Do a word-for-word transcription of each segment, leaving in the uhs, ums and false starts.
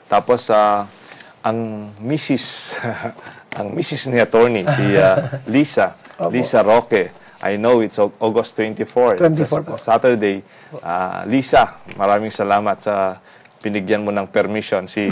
Tapos, uh, ang Missus ang Missus ni attorney, si uh, Lisa, Opo. Lisa Roque. I know it's August twenty-fourth. twenty-four po. Saturday. Uh, Lisa, maraming salamat sa pinigyan mo ng permission si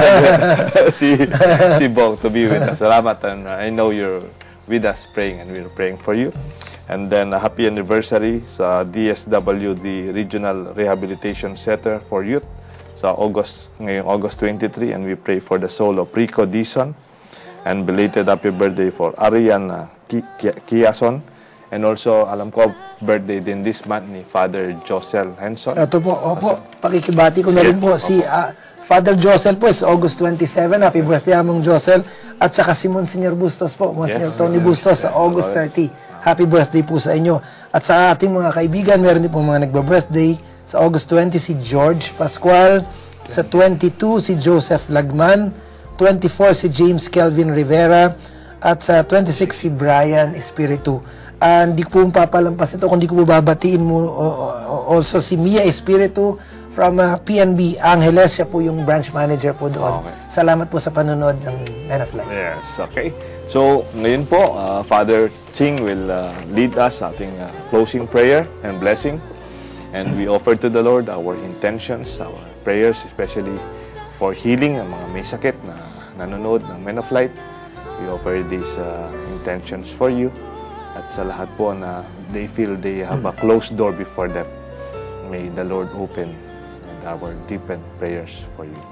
si si Bong to be with us. Salamat, and uh, I know you're with us praying, and we're praying for you. And then a happy anniversary sa D S W, the Regional Rehabilitation Center for Youth, sa August, ngayong August twenty-three, and we pray for the soul of Rico Dizon, and belated happy birthday for Ariana Kiason, and also, alam ko, birthday din this month ni Father Josel Henson. Ito po, opo, pakikibati ko na rin po, si uh, Father Josel po is August twenty-seven, happy birthday among Josel, at saka si Monsignor Bustos po, Monsignor Yes. Tony Bustos sa August thirty. Happy birthday po sa inyo. At sa ating mga kaibigan, meron din po mga nagba-birthday. Sa August twenty, si George Pascual. Sa twenty-two, si Joseph Lagman. twenty-four, si James Kelvin Rivera. At sa twenty-six, si Brian Espiritu. Uh, hindi ko po papalampas ito, kung hindi ko po babatiin mo uh, also si Mia Espiritu from uh, P N B Angeles. Siya po yung branch manager po doon. Okay. Salamat po sa panonood ng Men of Light. Yes, okay. So, ngayon po, uh, Father Ching will uh, lead us sa ating uh, closing prayer and blessing. And we offer to the Lord our intentions, our prayers, especially for healing ang mga may sakit na nanonood ng Men of Light. We offer these uh, intentions for you. At sa lahat po na they feel they have a closed door before them, may the Lord open and our deepened prayers for you.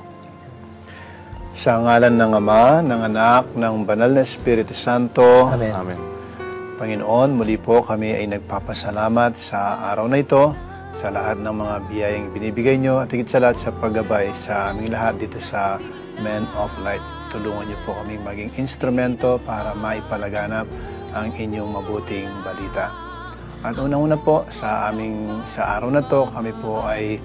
Sa ngalan ng Ama, ng Anak, ng Banal na Espiritu Santo. Amen. Amen. Panginoon, muli po kami ay nagpapasalamat sa araw na ito, sa lahat ng mga biyayang binibigay nyo, at higit sa lahat sa paggabay sa aming lahat dito sa Men of Light. Tulungan niyo po kaming maging instrumento para maipalaganap ang inyong mabuting balita. At unang-una po, sa aming sa araw na to, kami po ay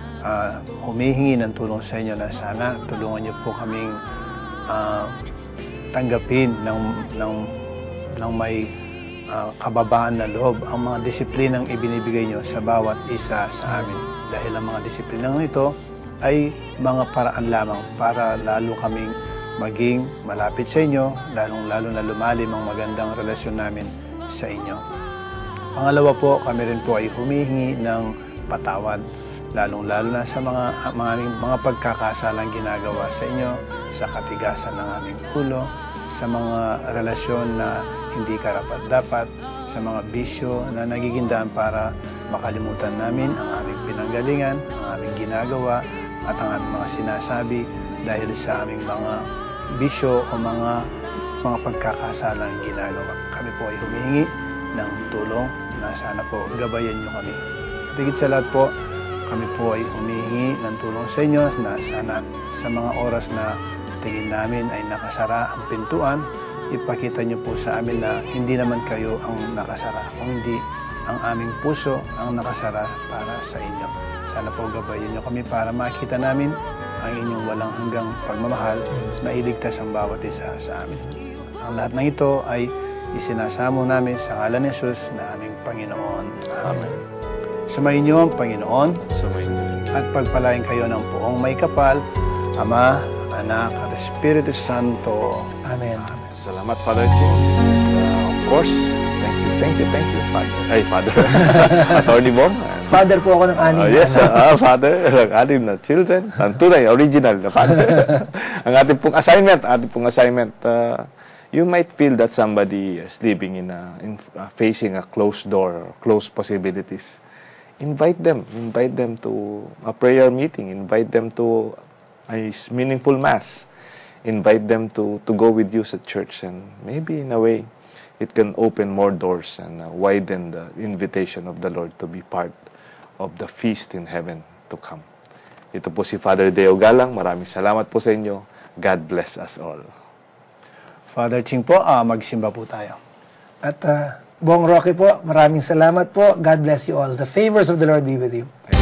uh, humihingi ng tulong sa inyo na sana tulungan niyo po kaming uh, tanggapin ng, ng, ng may uh, kababaan na loob ang mga disiplinang ibinibigay niyo sa bawat isa sa amin. Dahil ang mga disiplinang ito ay mga paraan lamang para lalo kaming maging malapit sa inyo, lalong-lalo na lumalim ang magandang relasyon namin sa inyo. Pangalawa po, kami rin po ay humihingi ng patawad, lalong-lalo na sa mga, mga, mga pagkakasalang ginagawa sa inyo, sa katigasan ng aming ulo, sa mga relasyon na hindi karapat-dapat, sa mga bisyo na nagiging daan para makalimutan namin ang aming pinanggalingan, ang aming ginagawa, at ang aming mga sinasabi dahil sa aming mga bisyo o mga mga pagkakasalang ginagawa. Kami po ay humihingi ng tulong na sana po gabayan nyo kami. At higit sa lahat po, kami po ay humihingi ng tulong sa inyo na sana sa mga oras na tingin namin ay nakasara ang pintuan, ipakita nyo po sa amin na hindi naman kayo ang nakasara, kung hindi ang aming puso ang nakasara para sa inyo. Sana po gabayan nyo kami para makita namin ang inyong walang hanggang pagmamahal na iligtas ang bawat isa sa amin. Ang lahat ng ito ay isinasamo namin sa ngalan ni Jesus na aming Panginoon. Amen. Sumayin niyo ang Panginoon Sumayin niyo. at pagpalain kayo ng poong may kapal, Ama, Anak, at Espiritu Santo. Amen. Salamat, Father Ching. Uh, of course, thank you, thank you, thank you, Father. Ay, Father. Attorney Bong. Father po ako ng anim Uh, na yes, anak. uh, Father, ang anim na children. Ang tunay, original na Father. Ang ating pong assignment, ating pong assignment, uh, you might feel that somebody is living in, a, in uh, facing a closed door, or closed possibilities. Invite them. Invite them to a prayer meeting. Invite them to a meaningful mass. Invite them to, to go with you sa church. And maybe in a way, it can open more doors and uh, widen the invitation of the Lord to be part of the feast in heaven to come. Ito po si Father Deo Galang. Maraming salamat po sa inyo. God bless us all. Father Ching po, ah, magsimba po tayo. At uh, Bong Roque po, maraming salamat po. God bless you all. The favors of the Lord be with you.